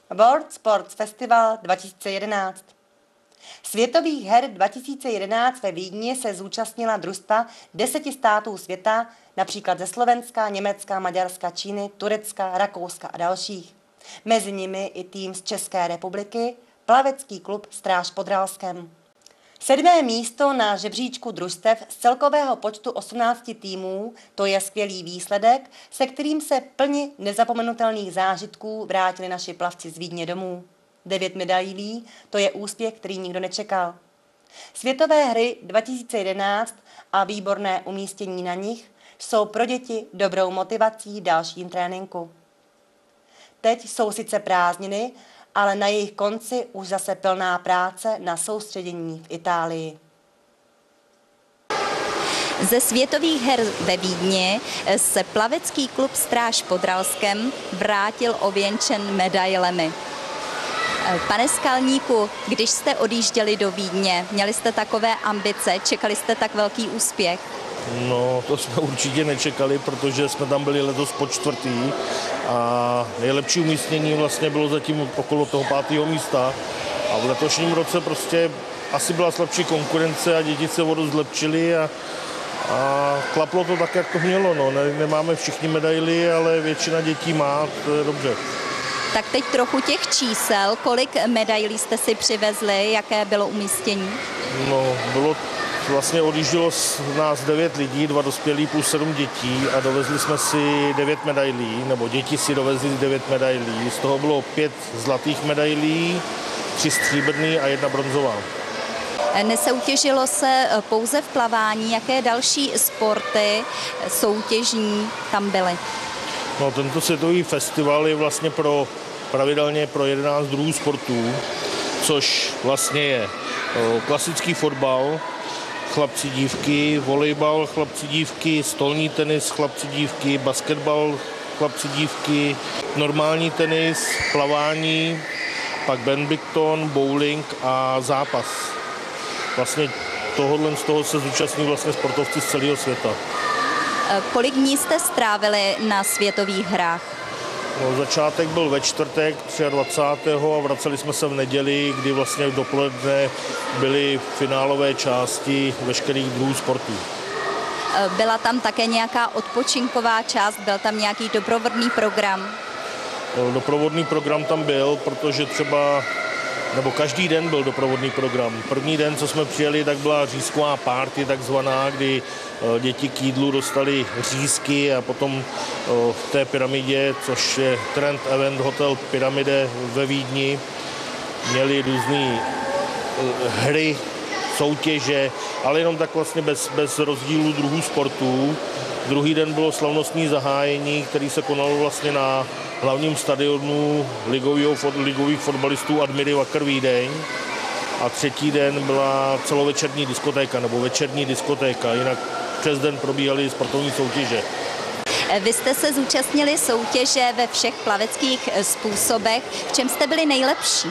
World Sports Festival 2011. Světových her 2011 ve Vídni se zúčastnila družstva 10 států světa, například ze Slovenska, Německa, Maďarska, Číny, Turecka, Rakouska a dalších. Mezi nimi i tým z České republiky, plavecký klub Stráž pod Ralskem. 7. místo na žebříčku družstev z celkového počtu 18 týmů, to je skvělý výsledek, se kterým se plni nezapomenutelných zážitků vrátili naši plavci z Vídně domů. 9 medailí, to je úspěch, který nikdo nečekal. Světové hry 2011 a výborné umístění na nich jsou pro děti dobrou motivací dalším tréninku. Teď jsou sice prázdniny, ale na jejich konci už zase plná práce na soustředění v Itálii. Ze světových her ve Vídni se plavecký klub Stráž pod Ralskem vrátil ověnčen medailemi. Pane Skalníku, když jste odjížděli do Vídně, měli jste takové ambice, čekali jste tak velký úspěch? No, to jsme určitě nečekali, protože jsme tam byli letos po čtvrtý a nejlepší umístění vlastně bylo zatím okolo toho 5. místa a v letošním roce prostě asi byla slabší konkurence a děti se o dost zlepšily a klaplo to tak, jak to mělo. No. Nemáme všichni medaily, ale většina dětí má, to je dobře. Tak teď trochu těch čísel, kolik medailí jste si přivezli, jaké bylo umístění? No, vlastně odjíždělo nás 9 lidí, 2 dospělí plus 7 dětí a dovezli jsme si 9 medailí, nebo děti si dovezli 9 medailí. Z toho bylo 5 zlatých medailí, 3 stříbrný a 1 bronzová. Nesoutěžilo se pouze v plavání, jaké další sporty soutěžní tam byly? No, tento světový festival je vlastně pravidelně pro 11 druhů sportů, což vlastně je klasický fotbal, chlapci dívky, volejbal, chlapci dívky, stolní tenis, chlapci dívky, basketbal, chlapci dívky, normální tenis, plavání, pak badminton, bowling a zápas. Vlastně z toho se zúčastní vlastně sportovci z celého světa. Kolik dní jste strávili na světových hrách? No, začátek byl ve čtvrtek 23. a vraceli jsme se v neděli, kdy vlastně dopoledne byly finálové části veškerých druhů sportů. Byla tam také nějaká odpočinková část, byl tam nějaký doprovodný program? Doprovodný program tam byl, protože každý den byl doprovodný program. První den, co jsme přijeli, tak byla řízková party takzvaná, kdy děti k jídlu dostali řízky a potom v té pyramidě, což je Trend Event Hotel Pyramide ve Vídni, měli různé hry, soutěže, ale jenom tak vlastně bez rozdílu druhů sportů. Druhý den bylo slavnostní zahájení, který se konalo vlastně na hlavním stadionu ligových fotbalistů Admiry Vakr Vídeň. A třetí den byla celovečerní diskotéka nebo večerní diskotéka, jinak přes den probíhaly sportovní soutěže. Vy jste se zúčastnili soutěže ve všech plaveckých způsobech. V čem jste byli nejlepší?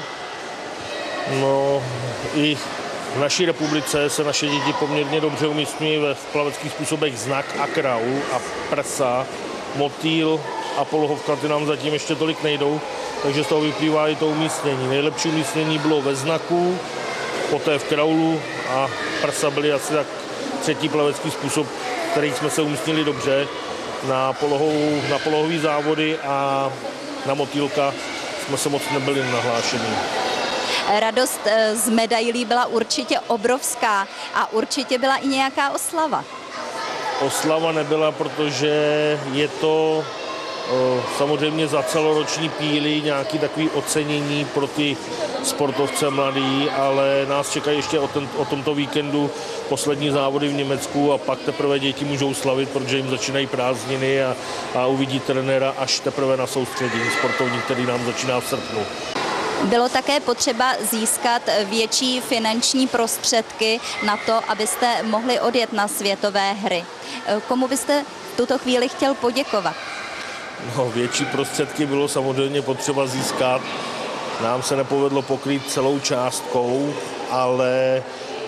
No, i v naší republice se naše děti poměrně dobře umísťují v plaveckých způsobech znak a kraul a prsa, motýl a polohovka, ty nám zatím ještě tolik nejdou, takže z toho vyplývá i to umístění. Nejlepší umístění bylo ve znaku, poté v kraulu a prsa byly asi tak třetí plavecký způsob, který jsme se umístnili dobře. Na polohové závody a na motýlka jsme se moc nebyli nahlášení. Radost z medailí byla určitě obrovská a určitě byla i nějaká oslava. Oslava nebyla, protože je to samozřejmě za celoroční píly nějaké takové ocenění pro ty sportovce mladý, ale nás čekají ještě o tomto víkendu poslední závody v Německu a pak teprve děti můžou slavit, protože jim začínají prázdniny a uvidí trenéra až teprve na soustředění sportovní, který nám začíná v srpnu. Bylo také potřeba získat větší finanční prostředky na to, abyste mohli odjet na světové hry. Komu byste v tuto chvíli chtěl poděkovat? No, větší prostředky bylo samozřejmě potřeba získat. Nám se nepovedlo pokrýt celou částkou, ale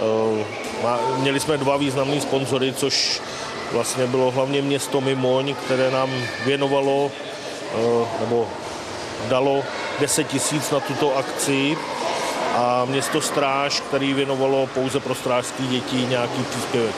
měli jsme 2 významný sponzory, což vlastně bylo hlavně město Mimoň, které nám věnovalo nebo dalo 10 000 na tuto akci a město Stráž, který věnovalo pouze pro strážské děti nějaký příspěvek.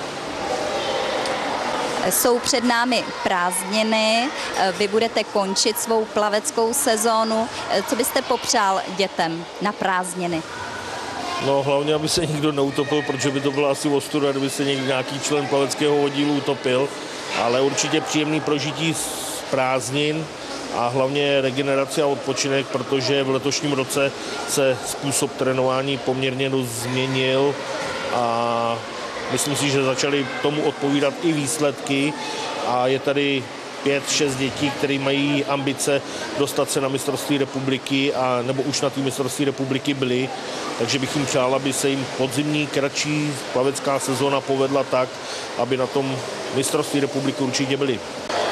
Jsou před námi prázdniny, vy budete končit svou plaveckou sezónu. Co byste popřál dětem na prázdniny? No hlavně, aby se nikdo neutopil, protože by to bylo asi ostuda, kdyby se někdy nějaký člen plaveckého oddílu utopil, ale určitě příjemný prožití z prázdnin a hlavně regenerace a odpočinek, protože v letošním roce se způsob trénování poměrně dost změnil a myslím si, že začaly tomu odpovídat i výsledky a je tady 5-6 dětí, které mají ambice dostat se na mistrovství republiky a nebo už na té mistrovství republiky byly, takže bych jim přál, aby se jim podzimní kratší plavecká sezóna povedla tak, aby na tom mistrovství republiky určitě byli.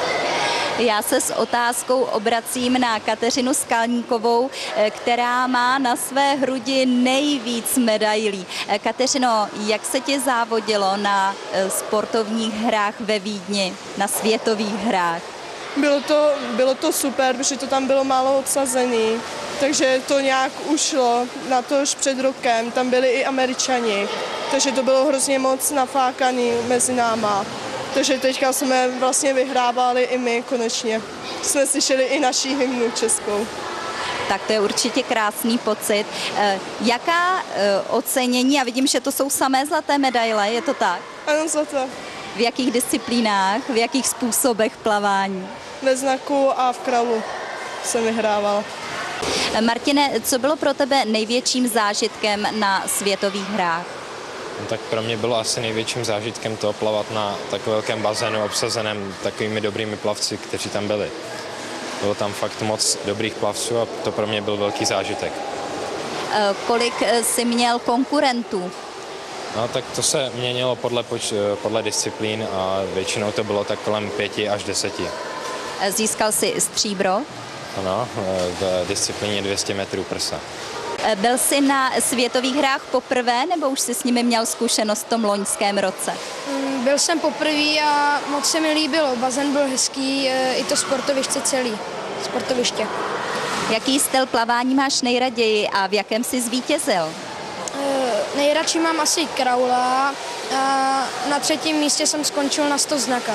Já se s otázkou obracím na Kateřinu Skalníkovou, která má na své hrudi nejvíc medailí. Kateřino, jak se ti závodilo na sportovních hrách ve Vídni, na světových hrách? Bylo to super, protože to tam bylo málo obsazený, takže to nějak ušlo, na to už před rokem, tam byli i Američani, takže to bylo hrozně moc nafákaný mezi náma. Takže teďka jsme vlastně vyhrávali i my konečně. Jsme slyšeli i naší hymnu českou. Tak to je určitě krásný pocit. Jaká ocenění, já vidím, že to jsou samé zlaté medaile, je to tak? Ano, zlaté. V jakých disciplínách, v jakých způsobech plavání? Ve znaku a v kraulu jsem vyhrávala. Martine, co bylo pro tebe největším zážitkem na světových hrách? No, tak pro mě bylo asi největším zážitkem to plavat na tak velkém bazénu obsazeném takovými dobrými plavci, kteří tam byli. Bylo tam fakt moc dobrých plavců a to pro mě byl velký zážitek. Kolik jsi měl konkurentů? No tak to se měnilo podle disciplín a většinou to bylo tak kolem 5 až 10. Získal jsi stříbro? Ano, v disciplíně 200 metrů prsa. Byl jsi na světových hrách poprvé, nebo už jsi s nimi měl zkušenost v tom loňském roce? Byl jsem poprvé a moc se mi líbilo. Bazén byl hezký, i to sportoviště. Jaký styl plavání máš nejraději a v jakém jsi zvítězil? Nejradši mám asi kraula a na 3. místě jsem skončil na 100 znaka.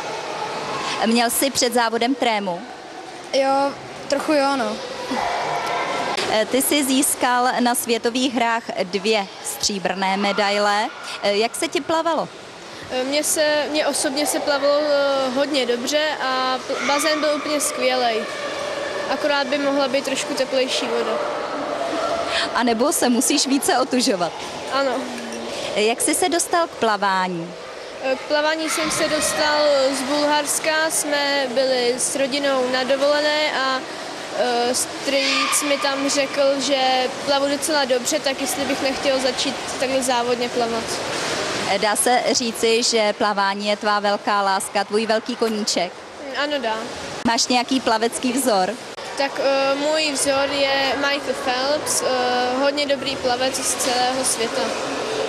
Měl jsi před závodem trému? Jo, trochu jo, no. Ty jsi získal na světových hrách 2 stříbrné medaile. Jak se ti plavalo? Mně osobně se plavalo hodně dobře a bazén byl úplně skvělej. Akorát by mohla být trošku teplejší voda. A nebo se musíš více otužovat? Ano. Jak jsi se dostal k plavání? K plavání jsem se dostal z Bulharska, jsme byli s rodinou na dovolené a strýc mi tam řekl, že plavu docela dobře, tak jestli bych nechtěl začít takhle závodně plavat. Dá se říci, že plavání je tvá velká láska, tvůj velký koníček? Ano, dá. Máš nějaký plavecký vzor? Tak můj vzor je Michael Phelps, hodně dobrý plavec z celého světa.